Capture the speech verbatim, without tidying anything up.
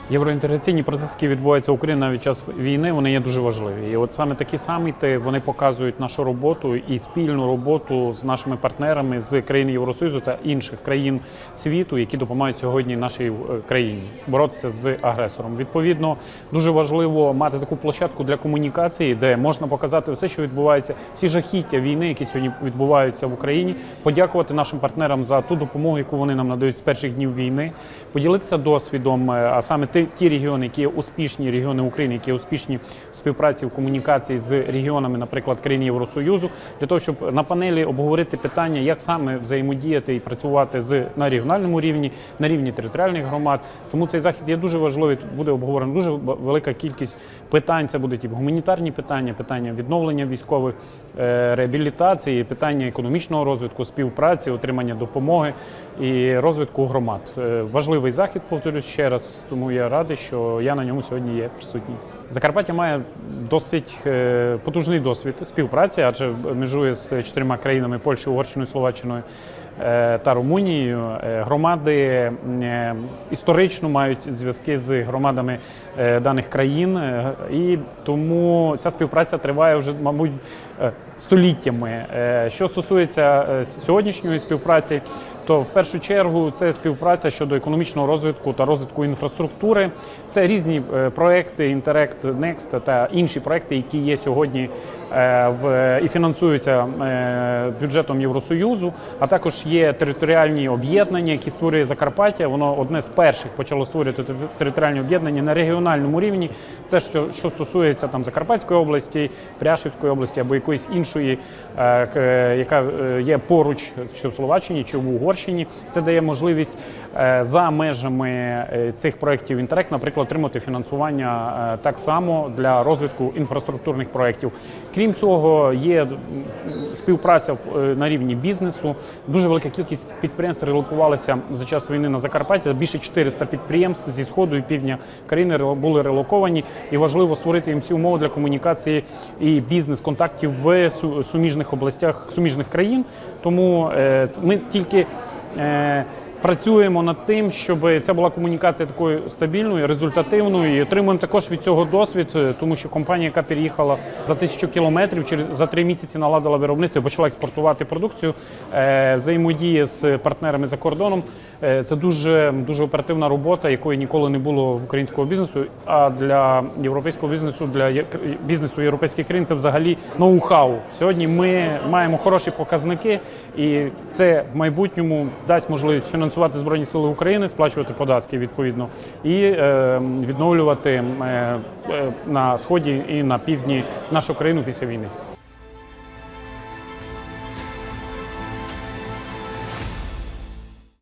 Євроінтеграційні процеси, які відбуваються в Україні навіть час війни, вони є дуже важливі. І от саме такі саміти, вони показують нашу роботу і спільну роботу з нашими партнерами з країн Євросоюзу та інших країн світу, які допомагають сьогодні нашій країні боротися з агресором. Відповідно, дуже важливо мати таку площадку для комунікації, де можна показати все, що відбувається, всі жахіття війни, які сьогодні відбуваються в Україні, подякувати нашим партнерам за ту допомогу, яку вони нам надають з перших днів війни, поділитися досвідом, а саме ті регіони, які є успішні, регіони України, які є успішні в співпраці, в комунікації з регіонами, наприклад, країн Євросоюзу, для того, щоб на панелі обговорити питання, як саме взаємодіяти і працювати з, на регіональному рівні, на рівні територіальних громад. Тому цей захід є дуже важливий, тут буде обговорено дуже велика кількість питань, це будуть і гуманітарні питання, питання відновлення військових, реабілітації, питання економічного розвитку, співпраці, отримання допомоги і розвитку громад. Важливий захід, повторюсь ще раз, тому я радий, що я на ньому сьогодні є присутній. Закарпаття має досить потужний досвід співпраці, адже межує з чотирма країнами – Польщею, Угорщиною, Словаччиною та Румунією. Громади історично мають зв'язки з громадами даних країн, і тому ця співпраця триває вже, мабуть, століттями. Що стосується сьогоднішньої співпраці, то в першу чергу це співпраця щодо економічного розвитку та розвитку інфраструктури. Це різні проекти, Interact Next та інші проекти, які є сьогодні в, і фінансуються бюджетом Євросоюзу, а також є територіальні об'єднання, які створює Закарпаття. Воно одне з перших почало створювати територіальні об'єднання на регіональному рівні. Це що, що стосується там Закарпатської області, Пряшівської області або якоїсь іншої, яка є поруч, чи в Словаччині, чи в Угорщині. Це дає можливість за межами цих проєктів Interact, наприклад, отримати фінансування так само для розвитку інфраструктурних проєктів. Крім цього, є співпраця на рівні бізнесу. Дуже велика кількість підприємств релокувалися за час війни на Закарпаття. Більше чотириста підприємств зі Сходу і Півдня країни були релоковані. І важливо створити їм всі умови для комунікації і бізнес-контактів в суміжних областях, суміжних країн. Тому ми тільки працюємо над тим, щоб ця була комунікація такою стабільною, результативною, і отримуємо також від цього досвід, тому що компанія, яка переїхала за тисячу кілометрів, через за три місяці наладила виробництво і почала експортувати продукцію, взаємодія з партнерами за кордоном. Це дуже, дуже оперативна робота, якої ніколи не було в українського бізнесу, а для європейського бізнесу, для бізнесу європейських країн це взагалі ноу-хау. Сьогодні ми маємо хороші показники, і це в майбутньому дасть можливість фінансувати Збройні Сили України, сплачувати податки відповідно і е, відновлювати е, е, на Сході і на Півдні нашу країну після війни.